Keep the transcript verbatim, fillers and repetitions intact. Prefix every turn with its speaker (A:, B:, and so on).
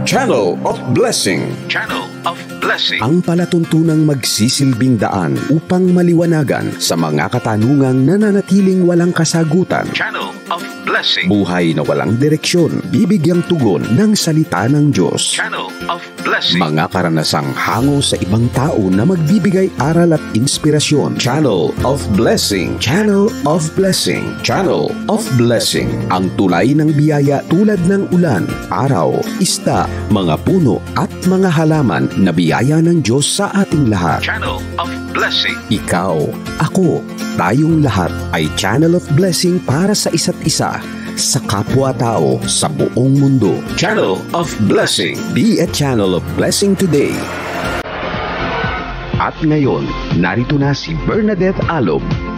A: Channel of Blessing.
B: Channel of Blessing.
A: Ang palatuntunang magsisilbing daan upang maliwanagan sa mga katanungang nananatiling walang kasagutan.
B: Channel of Blessing.
A: Buhay na walang direksyon, bibigyang tugon ng salita ng Diyos.
B: Channel of Blessing.
A: Mga karanasang hango sa ibang tao na magbibigay aral at inspirasyon. Channel of Blessing. Channel of Blessing. Channel of Blessing. Ang tulay ng biyaya tulad ng ulan, araw, isda, mga puno at mga halaman na biyaya ng Diyos sa ating lahat.
B: Channel of Blessing.
A: Ikaw, ako, tayong lahat ay Channel of Blessing para sa isa't isa, sa kapwa-tao sa buong mundo.
B: Channel of Blessing.
A: Be a channel of blessing today. At ngayon, narito na si Bernadette Alob